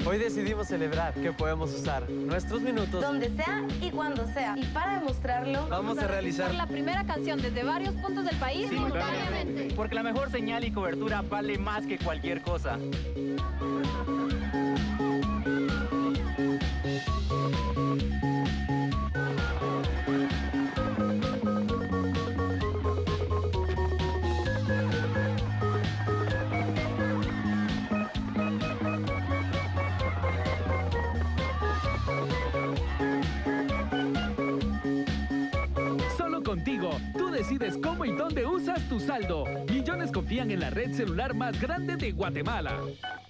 Hoy decidimos celebrar que podemos usar nuestros minutos donde sea y cuando sea. Y para demostrarlo, vamos a realizar la primera canción desde varios puntos del país simultáneamente. Porque la mejor señal y cobertura vale más que cualquier cosa. Contigo, tú decides cómo y dónde usas tu saldo. Millones confían en la red celular más grande de Guatemala.